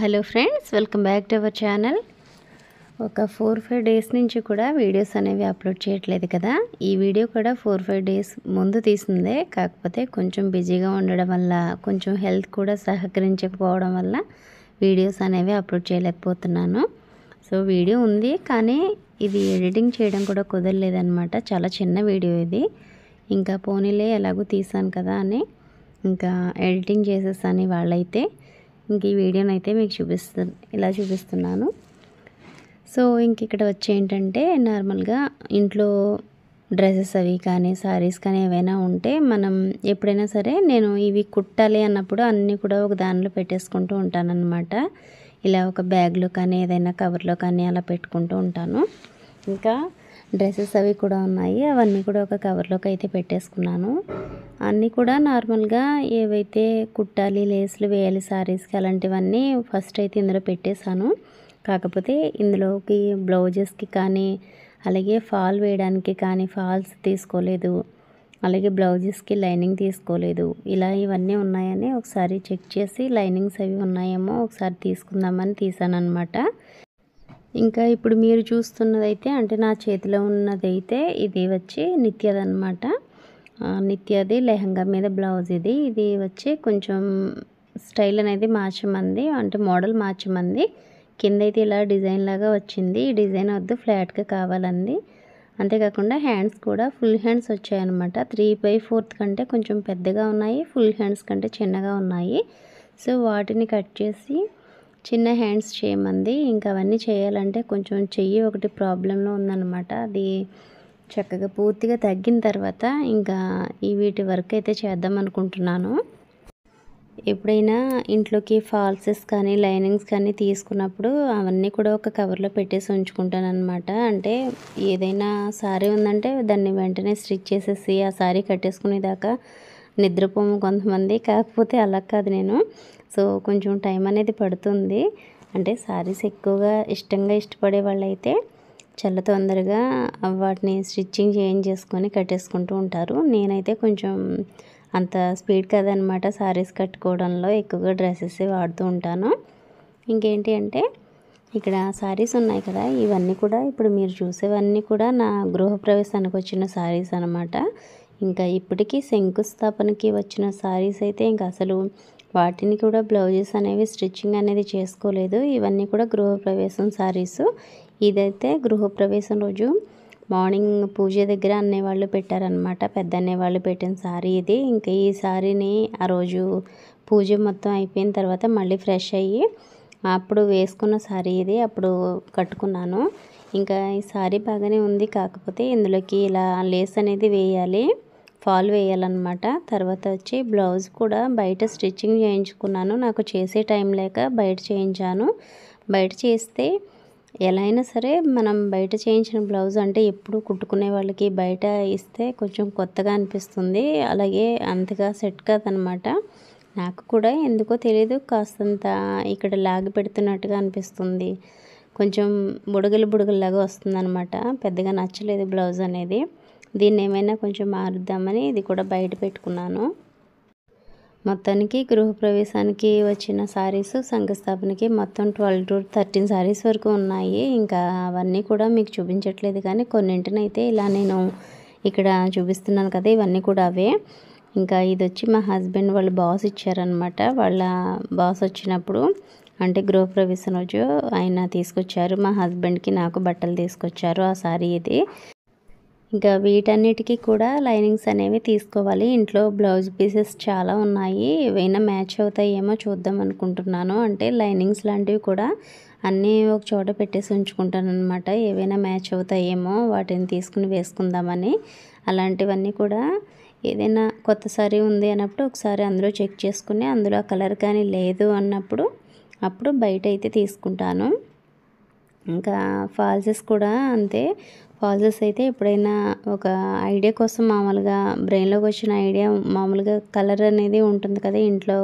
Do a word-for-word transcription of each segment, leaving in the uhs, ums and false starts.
Hello friends, welcome back to our channel. ఒక four five days నుంచి కూడా videos అనేవి అప్లోడ్ చేయట్లేదు కదా. ఈ వీడియో కూడా ఫోర్ ఫైవ్ డేస్ ముందు తీసిందే, కాకపోతే కొంచెం బిజీగా ఉండడం వల్ల, కొంచెం హెల్త్ కూడా సహకరించకపోవడం వల్ల వీడియోస్ అనేవి అప్లోడ్ చేయలేకపోతున్నాను. సో వీడియో ఉంది, కానీ ఇది ఎడిటింగ్ చేయడం కూడా కుదరలేదన్నమాట. చాలా చిన్న వీడియో ఇది. ఇంకా పోనీలే ఎలాగో తీసాను కదా అని ఇంకా ఎడిటింగ్ చేసేసాను వాళ్ళైతే. ఇంక ఈ వీడియోని అయితే మీకు చూపిస్తు ఇలా చూపిస్తున్నాను. సో ఇంక ఇక్కడ వచ్చి ఏంటంటే, నార్మల్గా ఇంట్లో డ్రెస్సెస్ అవి కానీ శారీస్ కానీ ఏవైనా ఉంటే మనం ఎప్పుడైనా సరే నేను ఇవి కుట్టాలి అన్నప్పుడు అన్నీ కూడా ఒక దానిలో పెట్టేసుకుంటూ ఉంటానన్నమాట. ఇలా ఒక బ్యాగ్లో కానీ ఏదైనా కవర్లో కానీ అలా పెట్టుకుంటూ ఉంటాను. ఇంకా డ్రెస్సెస్ అవి కూడా ఉన్నాయి, అవన్నీ కూడా ఒక కవర్లోకి అయితే పెట్టేసుకున్నాను. అన్నీ కూడా నార్మల్గా ఏవైతే కుట్టాలి, లేస్లు వేయాలి శారీస్కి అలాంటివన్నీ ఫస్ట్ అయితే ఇందులో పెట్టేశాను. కాకపోతే ఇందులోకి బ్లౌజెస్కి కానీ అలాగే ఫాల్ వేయడానికి కానీ ఫాల్స్ తీసుకోలేదు, అలాగే బ్లౌజెస్కి లైనింగ్ తీసుకోలేదు. ఇలా ఇవన్నీ ఉన్నాయని ఒకసారి చెక్ చేసి లైనింగ్స్ అవి ఉన్నాయేమో ఒకసారి తీసుకుందామని తీసాను అనమాట. ఇంకా ఇప్పుడు మీరు చూస్తున్నదైతే అంటే నా చేతిలో ఉన్నదైతే ఇది వచ్చి నిత్యదనమాట. నిత్యది లెహంగా మీద బ్లౌజ్ ఇది. ఇది వచ్చి కొంచెం స్టైల్ అనేది మార్చమంది, అంటే మోడల్ మార్చమంది. కింద అయితే ఇలా డిజైన్ లాగా వచ్చింది. ఈ డిజైన్ వద్దు, ఫ్లాట్గా కావాలంది. అంతేకాకుండా హ్యాండ్స్ కూడా ఫుల్ హ్యాండ్స్ వచ్చాయన్నమాట. త్రీ బై ఫోర్త్ కంటే కొంచెం పెద్దగా ఉన్నాయి, ఫుల్ హ్యాండ్స్ కంటే చిన్నగా ఉన్నాయి. సో వాటిని కట్ చేసి చిన్న హ్యాండ్స్ చేయమంది. ఇంకా అవన్నీ చేయాలంటే కొంచెం చెయ్యి ఒకటి ప్రాబ్లంలో ఉందన్నమాట. అది చక్కగా పూర్తిగా తగ్గిన తర్వాత ఇంకా ఈ వీటి వర్క్ అయితే చేద్దాం అనుకుంటున్నాను. ఎప్పుడైనా ఇంట్లోకి ఫాల్సెస్ కానీ లైనింగ్స్ కానీ తీసుకున్నప్పుడు అవన్నీ కూడా ఒక కవర్లో పెట్టేసి ఉంచుకుంటాను అనమాట. అంటే ఏదైనా శారీ ఉందంటే దాన్ని వెంటనే స్టిచ్ చేసేసి ఆ శారీ కట్టేసుకునేదాకా నిద్రపోము కొంతమంది. కాకపోతే అలా కాదు నేను. సో కొంచెం టైం అనేది పడుతుంది. అంటే శారీస్ ఎక్కువగా ఇష్టంగా ఇష్టపడే వాళ్ళైతే చాలా తొందరగా వాటిని స్టిచ్చింగ్ చేయించేసుకొని కట్టేసుకుంటూ ఉంటారు. నేనైతే కొంచెం అంత స్పీడ్ కాదనమాట శారీస్ కట్టుకోవడంలో, ఎక్కువగా డ్రెస్సెస్ వాడుతూ ఉంటాను. ఇంకేంటి అంటే ఇక్కడ శారీస్ ఉన్నాయి కదా, ఇవన్నీ కూడా ఇప్పుడు మీరు చూసేవన్నీ కూడా నా గృహప్రవేశానికి వచ్చిన శారీస్ అనమాట. ఇంకా ఇప్పటికీ శంకుస్థాపనకి వచ్చిన శారీస్ అయితే ఇంకా అసలు వాటిని కూడా బ్లౌజెస్ అనేవి స్టిచ్చింగ్ అనేది చేసుకోలేదు. ఇవన్నీ కూడా గృహప్రవేశం శారీస్. ఇదైతే గృహప్రవేశం రోజు మార్నింగ్ పూజ దగ్గర అన్నయ్య వాళ్ళు పెట్టారనమాట. పెద్ద అన్నయ్య వాళ్ళు పెట్టిన శారీ ఇది. ఇంకా ఈ శారీని ఆ రోజు పూజ మొత్తం అయిపోయిన తర్వాత మళ్ళీ ఫ్రెష్ అయ్యి అప్పుడు వేసుకున్న శారీ ఇది. అప్పుడు కట్టుకున్నాను. ఇంకా ఈ శారీ బాగానే ఉంది, కాకపోతే ఇందులోకి ఇలా లేస్ అనేది వేయాలి, ఫాల్ వేయాలన్నమాట. తర్వాత వచ్చి బ్లౌజ్ కూడా బయట స్టిచ్చింగ్ చేయించుకున్నాను. నాకు చేసే టైం లేక బయట చేయించాను. బయట చేస్తే ఎలా అయినా సరే మనం బయట చేయించిన బ్లౌజ్ అంటే ఎప్పుడు కుట్టుకునే వాళ్ళకి బయట ఇస్తే కొంచెం కొత్తగా అనిపిస్తుంది, అలాగే అంతగా సెట్ కాదనమాట. నాకు కూడా ఎందుకో తెలియదు, కాస్తంత ఇక్కడ లాగి పెడుతున్నట్టుగా అనిపిస్తుంది, కొంచెం బుడగలు బుడగల్లాగా వస్తుంది అనమాట. పెద్దగా నచ్చలేదు బ్లౌజ్ అనేది. దీన్ని ఏమైనా కొంచెం మారుద్దామని ఇది కూడా బయట పెట్టుకున్నాను. మొత్తానికి గృహప్రవేశానికి వచ్చిన శారీస్ శంకుస్థాపనకి మొత్తం ట్వెల్వ్ టు థర్టీన్ శారీస్ వరకు ఉన్నాయి. ఇంకా అవన్నీ కూడా మీకు చూపించట్లేదు, కానీ కొన్నింటినైతే ఇలా నేను ఇక్కడ చూపిస్తున్నాను కదా, ఇవన్నీ కూడా అవే. ఇంకా ఇది వచ్చి మా హస్బెండ్ వాళ్ళ బాస్ ఇచ్చారనమాట. వాళ్ళ బాస్ వచ్చినప్పుడు అంటే గృహప్రవేశం రోజు ఆయన తీసుకొచ్చారు. మా హస్బెండ్కి నాకు బట్టలు తీసుకొచ్చారు. ఆ శారీ ఇది. ఇంకా వీటన్నిటికీ కూడా లైనింగ్స్ అనేవి తీసుకోవాలి. ఇంట్లో బ్లౌజ్ పీసెస్ చాలా ఉన్నాయి, ఏవైనా మ్యాచ్ అవుతాయేమో చూద్దాం అనుకుంటున్నాను. అంటే లైనింగ్స్ లాంటివి కూడా అన్నీ ఒక చోట పెట్టేసి ఉంచుకుంటాను అనమాట. ఏవైనా మ్యాచ్ అవుతాయేమో వాటిని తీసుకుని వేసుకుందామని. అలాంటివన్నీ కూడా ఏదైనా కొత్త సారీ ఉంది అన్నప్పుడు ఒకసారి అందులో చెక్ చేసుకుని అందులో కలర్ కానీ లేదు అన్నప్పుడు అప్పుడు బయట అయితే తీసుకుంటాను. ఇంకా ఫాల్సెస్ కూడా అంతే. ఫాల్సెస్ అయితే ఎప్పుడైనా ఒక ఐడియా కోసం మామూలుగా బ్రెయిన్లోకి వచ్చిన ఐడియా, మామూలుగా కలర్ అనేది ఉంటుంది కదా ఇంట్లో,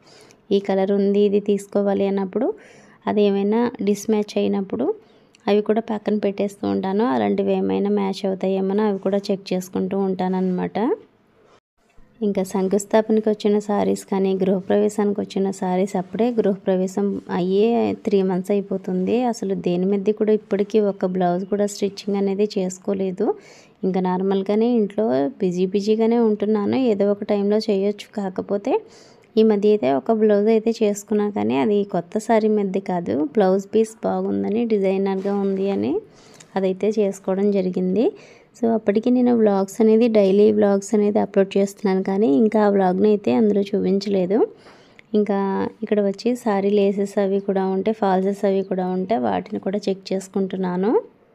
ఈ కలర్ ఉంది ఇది తీసుకోవాలి అన్నప్పుడు అది ఏమైనా డిస్మ్యాచ్ అయినప్పుడు అవి కూడా పక్కన పెట్టేస్తూ ఉంటాను. అలాంటివి ఏమైనా మ్యాచ్ అవుతాయేమో అవి కూడా చెక్ చేసుకుంటూ ఉంటాను అన్నమాట. ఇంకా శంకుస్థాపనకి వచ్చిన సారీస్ కానీ గృహప్రవేశానికి వచ్చిన సారీస్ అప్పుడే గృహప్రవేశం అయ్యే త్రీ మంత్స్ అయిపోతుంది. అసలు దేని మీద కూడా ఇప్పటికీ ఒక బ్లౌజ్ కూడా స్టిచ్చింగ్ అనేది చేసుకోలేదు. ఇంకా నార్మల్గానే ఇంట్లో బిజీ బిజీగానే ఉంటున్నాను. ఏదో ఒక టైంలో చేయొచ్చు. కాకపోతే ఈ మధ్య అయితే ఒక బ్లౌజ్ అయితే చేసుకున్నా, కానీ అది కొత్త సారీ మీద కాదు, బ్లౌజ్ పీస్ బాగుందని డిజైనర్గా ఉంది అని అదైతే చేసుకోవడం జరిగింది. సో అప్పటికి నేను వ్లాగ్స్ అనేది డైలీ వ్లాగ్స్ అనేది అప్లోడ్ చేస్తున్నాను, కానీ ఇంకా ఆ వ్లాగ్ని అయితే అందులో చూపించలేదు. ఇంకా ఇక్కడ వచ్చి సారీ లేసెస్ అవి కూడా ఉంటే, ఫాల్సెస్ అవి కూడా ఉంటే వాటిని కూడా చెక్ చేసుకుంటున్నాను.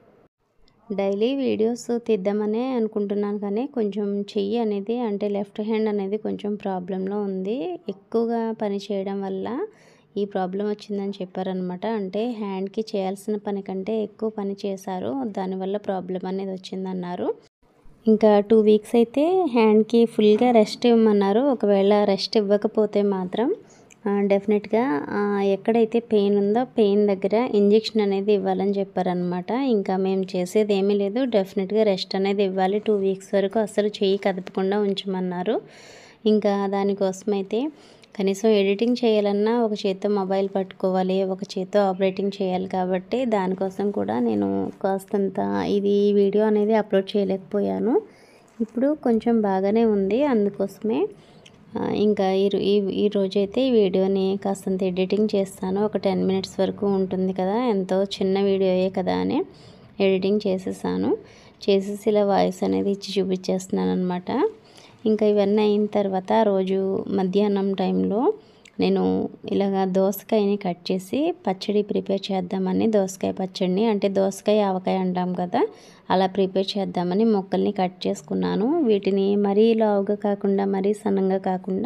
డైలీ వీడియోస్ తీద్దామనే అనుకుంటున్నాను, కానీ కొంచెం చెయ్యి అనేది అంటే లెఫ్ట్ హ్యాండ్ అనేది కొంచెం ప్రాబ్లంలో ఉంది. ఎక్కువగా పని చేయడం వల్ల ఈ ప్రాబ్లం వచ్చిందని చెప్పారనమాట. అంటే హ్యాండ్కి చేయాల్సిన పని కంటే ఎక్కువ పని చేశారు, దానివల్ల ప్రాబ్లం అనేది వచ్చిందన్నారు. ఇంకా టూ వీక్స్ అయితే హ్యాండ్కి ఫుల్గా రెస్ట్ ఇవ్వమన్నారు. ఒకవేళ రెస్ట్ ఇవ్వకపోతే మాత్రం డెఫినెట్గా ఎక్కడైతే పెయిన్ ఉందో పెయిన్ దగ్గర ఇంజెక్షన్ అనేది ఇవ్వాలని చెప్పారనమాట. ఇంకా మేము చేసేది ఏమీ లేదు, డెఫినెట్గా రెస్ట్ అనేది ఇవ్వాలి. టూ వీక్స్ వరకు అసలు చెయ్యి కదపకుండా ఉంచమన్నారు. ఇంకా దానికోసమైతే కనీసం ఎడిటింగ్ చేయాలన్నా ఒక చేత్తో మొబైల్ పట్టుకోవాలి, ఒక చేత్తో ఆపరేటింగ్ చేయాలి. కాబట్టి దానికోసం కూడా నేను కాస్తంత ఇది వీడియో అనేది అప్లోడ్ చేయలేకపోయాను. ఇప్పుడు కొంచెం బాగానే ఉంది, అందుకోసమే ఇంకా ఈ ఈ రోజైతే ఈ వీడియోని కాస్తంత ఎడిటింగ్ చేస్తాను. ఒక టెన్ మినిట్స్ వరకు ఉంటుంది కదా, ఎంతో చిన్న వీడియోయే కదా అని ఎడిటింగ్ చేసేసాను. చేసేసి ఇలా వాయిస్ అనేది ఇచ్చి చూపించేస్తున్నాను అనమాట. ఇంకా ఇవన్నీ అయిన తర్వాత రోజు మధ్యాహ్నం టైంలో నేను ఇలాగ దోసకాయని కట్ చేసి పచ్చడి ప్రిపేర్ చేద్దామని, దోసకాయ పచ్చడిని అంటే దోసకాయ ఆవకాయ అంటాం కదా, అలా ప్రిపేర్ చేద్దామని మొక్కల్ని కట్ చేసుకున్నాను. వీటిని మరీ లావుగా కాకుండా మరీ సన్నంగా కాకుండా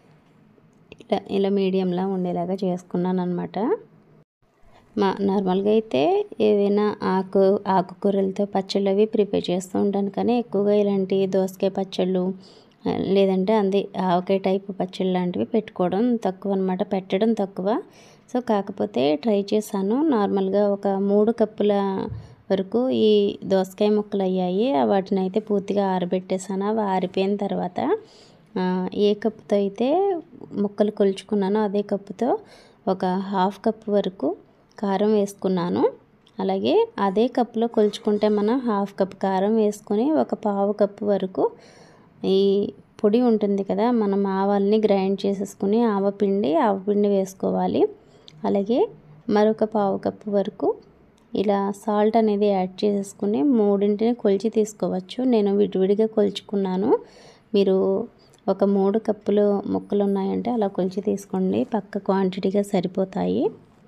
ఇలా ఇలా మీడియంలా ఉండేలాగా చేసుకున్నాను అనమాట. మా నార్మల్గా అయితే ఏవైనా ఆకు ఆకుకూరలతో పచ్చళ్ళు అవి ప్రిపేర్ చేస్తూ ఉంటాను, కానీ ఎక్కువగా ఇలాంటి దోసకాయ పచ్చళ్ళు లేదంటే అంది ఆవకాయ టైప్ పచ్చళ్ళు లాంటివి పెట్టుకోవడం తక్కువ అనమాట, పెట్టడం తక్కువ. సో కాకపోతే ట్రై చేశాను. నార్మల్గా ఒక మూడు కప్పుల వరకు ఈ దోసకాయ ముక్కలు అయ్యాయి. వాటిని అయితే పూర్తిగా ఆరబెట్టేసాను. అవి ఆరిపోయిన తర్వాత ఏ కప్పుతో అయితే ముక్కలు కొలుచుకున్నానో అదే కప్పుతో ఒక హాఫ్ కప్ వరకు కారం వేసుకున్నాను. అలాగే అదే కప్పులో కొలుచుకుంటే మనం హాఫ్ కప్ కారం వేసుకొని ఒక పావు కప్పు వరకు ఈ పొడి ఉంటుంది కదా, మనం ఆవాల్ని గ్రైండ్ చేసేసుకుని ఆవపిండి ఆవపిండి వేసుకోవాలి. అలాగే మరొక పావు కప్పు వరకు ఇలా సాల్ట్ అనేది యాడ్ చేసేసుకుని మూడింటిని కొలిచి తీసుకోవచ్చు. నేను విడివిడిగా కొలుచుకున్నాను. మీరు ఒక మూడు కప్పులు ముక్కలు ఉన్నాయంటే అలా కొలిచి తీసుకోండి, పక్క క్వాంటిటీగా సరిపోతాయి.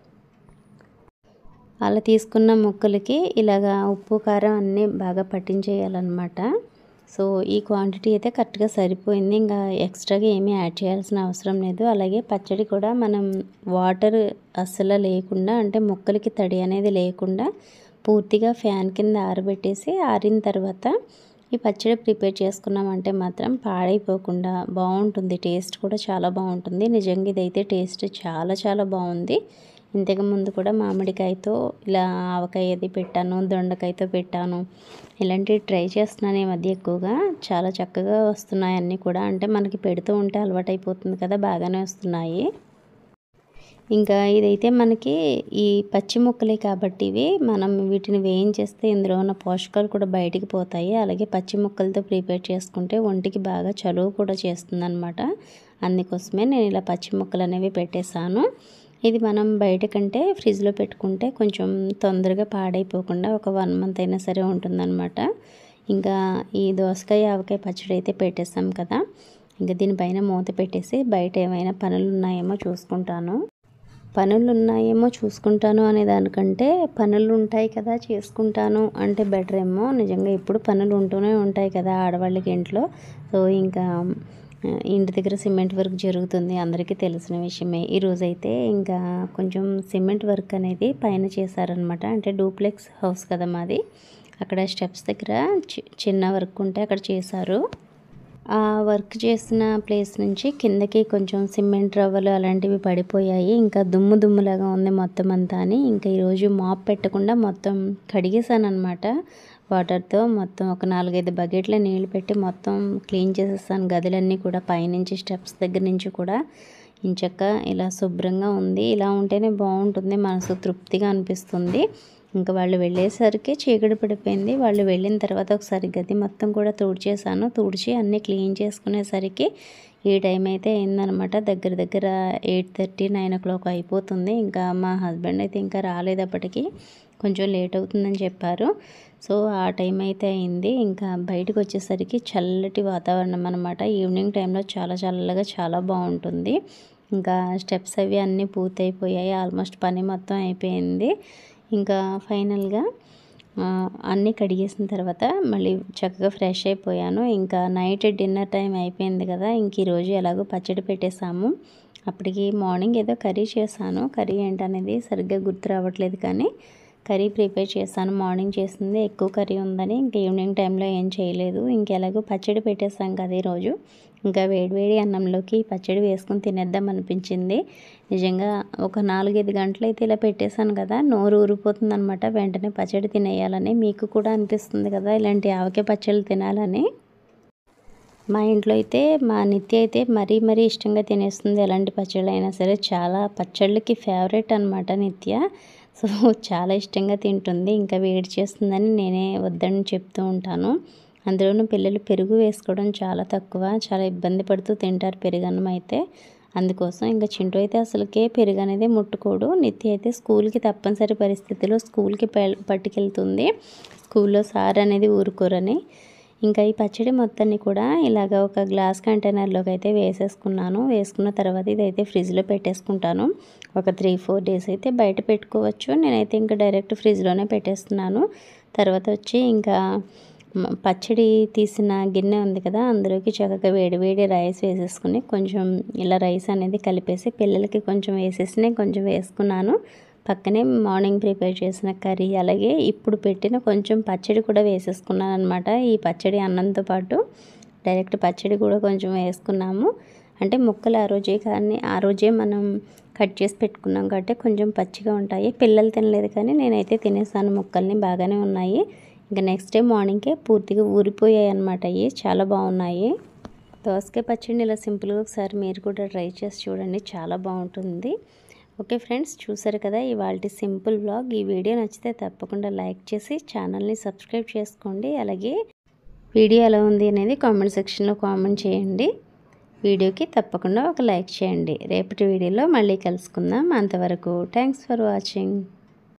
అలా తీసుకున్న ముక్కలకి ఇలాగా ఉప్పు కారం అన్నీ బాగా పట్టించేయాలన్నమాట. సో ఈ క్వాంటిటీ అయితే కరెక్ట్గా సరిపోయింది. ఇంకా ఎక్స్ట్రాగా ఏమీ యాడ్ చేయాల్సిన అవసరం లేదు. అలాగే పచ్చడి కూడా మనం వాటర్ అస్సలు లేకుండా అంటే ముక్కలకి తడి అనేది లేకుండా పూర్తిగా ఫ్యాన్ కింద ఆరబెట్టేసి ఆరిన తర్వాత ఈ పచ్చడి ప్రిపేర్ చేసుకున్నామంటే మాత్రం పాడైపోకుండా బాగుంటుంది. టేస్ట్ కూడా చాలా బాగుంటుంది. నిజంగా ఇదైతే టేస్ట్ చాలా చాలా బాగుంది. ఇంతకు ముందు కూడా మామిడికాయతో ఇలా ఆవకాయ అది పెట్టాను, దొండకాయతో పెట్టాను. ఇలాంటివి ట్రై చేస్తున్నాను ఈ మధ్య ఎక్కువగా. చాలా చక్కగా వస్తున్నాయి అన్నీ కూడా. అంటే మనకి పెడుతూ ఉంటే అలవాటైపోతుంది కదా, బాగానే వస్తున్నాయి. ఇంకా ఇదైతే మనకి ఈ పచ్చి ముక్కలే కాబట్టి ఇవి మనం వీటిని వేయించేస్తే ఇందులో ఉన్న పోషకాలు కూడా బయటికి పోతాయి. అలాగే పచ్చి ముక్కలతో ప్రిపేర్ చేసుకుంటే ఒంటికి బాగా చలువ కూడా చేస్తుందన్నమాట. అందుకోసమే నేను ఇలా పచ్చి ముక్కలు అనేవి పెట్టేశాను. ఇది మనం బయట కంటే ఫ్రిడ్జ్లో పెట్టుకుంటే కొంచెం తొందరగా పాడైపోకుండా ఒక వన్ మంత్ అయినా సరే ఉంటుందన్నమాట. ఇంకా ఈ దోసకాయ ఆవకాయ పచ్చడి అయితే పెట్టేస్తాం కదా, ఇంకా దీనిపైన మూత పెట్టేసి బయట ఏమైనా పనులు ఉన్నాయేమో చూసుకుంటాను. పనులు ఉన్నాయేమో చూసుకుంటాను అనే దానికంటే పనులు ఉంటాయి కదా చేసుకుంటాను అంటే బెటర్ ఏమో. నిజంగా ఎప్పుడు పనులు ఉంటూనే ఉంటాయి కదా ఆడవాళ్ళకి ఇంట్లో. సో ఇంకా ఇంటి దగ్గర సిమెంట్ వర్క్ జరుగుతుంది, అందరికీ తెలిసిన విషయమే. ఈరోజైతే ఇంకా కొంచెం సిమెంట్ వర్క్ అనేది పైన చేశారనమాట. అంటే డూప్లెక్స్ హౌస్ కదా మాది, అక్కడ స్టెప్స్ దగ్గర చిన్న వర్క్ ఉంటే అక్కడ చేశారు. ఆ వర్క్ చేసిన ప్లేస్ నుంచి కిందకి కొంచెం సిమెంట్ రవ్వలు అలాంటివి పడిపోయాయి. ఇంకా దుమ్ము దుమ్ములాగా ఉంది మొత్తం అంతా అని ఇంకా ఈరోజు మాప్ పెట్టకుండా మొత్తం కడిగేసాను అనమాట. వాటర్తో మొత్తం ఒక నాలుగైదు బకెట్ల నీళ్ళు పెట్టి మొత్తం క్లీన్ చేసేస్తాను గదులన్నీ కూడా, పైనుంచి స్టెప్స్ దగ్గర నుంచి కూడా ఇంచక్క ఇలా శుభ్రంగా ఉంది. ఇలా ఉంటేనే బాగుంటుంది, మనసు తృప్తిగా అనిపిస్తుంది. ఇంకా వాళ్ళు వెళ్ళేసరికి చీకటి పడిపోయింది. వాళ్ళు వెళ్ళిన తర్వాత ఒకసారి గది మొత్తం కూడా తుడిచేసాను. తుడిచి అన్నీ క్లీన్ చేసుకునేసరికి ఈ టైం అయితే అయిందనమాట. దగ్గర దగ్గర eight thirty nine o'clock అయిపోతుంది. ఇంకా మా హస్బెండ్ అయితే ఇంకా రాలేదప్పటికి, కొంచెం లేట్ అవుతుందని చెప్పారు. సో ఆ టైం అయితే అయింది. ఇంకా బయటకు వచ్చేసరికి చల్లటి వాతావరణం అనమాట. ఈవినింగ్ టైంలో చాలా చల్లగా చాలా బాగుంటుంది. ఇంకా స్టెప్స్ అవి అన్నీ పూర్తయిపోయాయి, ఆల్మోస్ట్ పని మొత్తం అయిపోయింది. ఇంకా ఫైనల్గా అన్నీ కడిగేసిన తర్వాత మళ్ళీ చక్కగా ఫ్రెష్ అయిపోయాను. ఇంకా నైట్ డిన్నర్ టైం అయిపోయింది కదా, ఇంక ఈరోజు ఎలాగో పచ్చడి పెట్టేసాము. అప్పటికి మార్నింగ్ ఏదో కర్రీ చేశాను, కర్రీ ఏంటనేది సరిగ్గా గుర్తు రావట్లేదు, కానీ కర్రీ ప్రిపేర్ చేశాను. మార్నింగ్ చేసింది ఎక్కువ కర్రీ ఉందని ఇంక ఈవినింగ్ టైంలో ఏం చేయలేదు. ఇంకెలాగో పచ్చడి పెట్టేసాం కదా ఈరోజు, ఇంకా వేడివేడి అన్నంలోకి పచ్చడి వేసుకొని తినేద్దాం అనిపించింది. నిజంగా ఒక నాలుగైదు గంటలు అయితే ఇలా పెట్టేశాను కదా, నోరు ఊరిపోతుంది అనమాట వెంటనే పచ్చడి తినేయాలని. మీకు కూడా అనిపిస్తుంది కదా ఇలాంటి ఆవకాయ పచ్చళ్ళు తినాలని. మా ఇంట్లో అయితే మా నిత్య అయితే మరీ మరీ ఇష్టంగా తినేస్తుంది ఎలాంటి పచ్చళ్ళు అయినా సరే. చాలా పచ్చళ్ళకి ఫేవరెట్ అనమాట నిత్య. సో చాలా ఇష్టంగా తింటుంది. ఇంకా వేడి చేస్తుందని నేనే వద్దని చెప్తూ ఉంటాను. అందులోనూ పిల్లలు పెరుగు వేసుకోవడం చాలా తక్కువ, చాలా ఇబ్బంది పడుతూ తింటారు పెరుగన్నం అయితే. అందుకోసం ఇంకా చింటూ అయితే అసలుకే పెరుగు అనేది ముట్టుకోడు. నిత్య అయితే స్కూల్కి తప్పనిసరి పరిస్థితిలో స్కూల్కి పట్టుకెళ్తుంది, స్కూల్లో సార్ అనేది ఊరుకోరని. ఇంకా ఈ పచ్చడి మొత్తాన్ని కూడా ఇలాగ ఒక గ్లాస్ కంటైనర్లోకి అయితే వేసేసుకున్నాను. వేసుకున్న తర్వాత ఇదైతే ఫ్రిడ్జ్లో పెట్టేసుకుంటాను. ఒక త్రీ ఫోర్ డేస్ అయితే బయట పెట్టుకోవచ్చు. నేనైతే ఇంకా డైరెక్ట్ ఫ్రిడ్జ్లోనే పెట్టేస్తున్నాను. తర్వాత వచ్చి ఇంకా పచ్చడి తీసిన గిన్నె ఉంది కదా, అందులోకి చక్కగా వేడి వేడి రైస్ వేసేసుకుని కొంచెం ఇలా రైస్ అనేది కలిపేసి పిల్లలకి కొంచెం వేసేసి నేను కొంచెం వేసుకున్నాను. పక్కనే మార్నింగ్ ప్రిపేర్ చేసిన కర్రీ, అలాగే ఇప్పుడు పెట్టిన కొంచెం పచ్చడి కూడా వేసేసుకున్నాను అనమాట. ఈ పచ్చడి అన్నంతో పాటు డైరెక్ట్ పచ్చడి కూడా కొంచెం వేసుకున్నాము. అంటే ముక్కలు ఆ రోజే కానీ ఆ రోజే మనం కట్ చేసి పెట్టుకున్నాం కాబట్టి కొంచెం పచ్చిగా ఉంటాయి. పిల్లలు తినలేదు కానీ నేనైతే తినేసాను, ముక్కల్ని బాగానే ఉన్నాయి. ఇంకా నెక్స్ట్ డే మార్నింగ్కే పూర్తిగా ఊరిపోయాయి అనమాట. అవి చాలా బాగున్నాయి. దోసకాయ పచ్చడిని ఇలా సింపుల్గా ఒకసారి మీరు కూడా ట్రై చేసి చూడండి, చాలా బాగుంటుంది. ఓకే ఫ్రెండ్స్, చూసారు కదా ఇవాల్టి సింపుల్ వ్లాగ్. ఈ వీడియో నచ్చితే తప్పకుండా లైక్ చేసి ఛానల్ని సబ్స్క్రైబ్ చేసుకోండి. అలాగే వీడియో ఎలా ఉంది అనేది కామెంట్ సెక్షన్లో కామెంట్ చేయండి. వీడియోకి తప్పకుండా ఒక లైక్ చేయండి. రేపటి వీడియోలో మళ్ళీ కలుసుకుందాం. అంతవరకు థ్యాంక్స్ ఫర్ వాచింగ్.